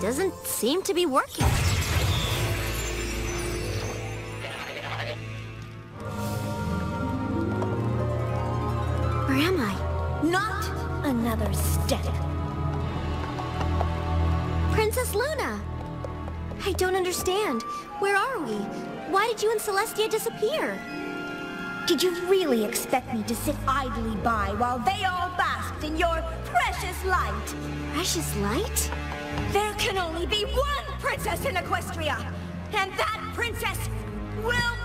doesn't seem to be working. Where am I? Not another step. Princess Luna! I don't understand. Where are we? Why did you and Celestia disappear? Did you really expect me to sit idly by while they all basked in your precious light? Precious light? There can only be one princess in Equestria, and that princess will